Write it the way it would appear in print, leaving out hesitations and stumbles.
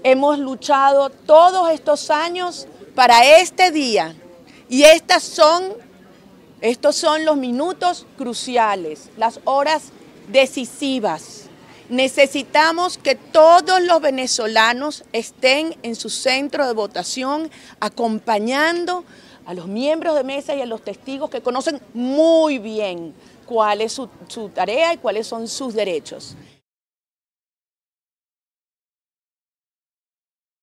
hemos luchado todos estos años para este día y estos son los minutos cruciales, las horas decisivas. Necesitamos que todos los venezolanos estén en su centro de votación acompañando a los miembros de mesa y a los testigos que conocen muy bien cuál es su tarea y cuáles son sus derechos.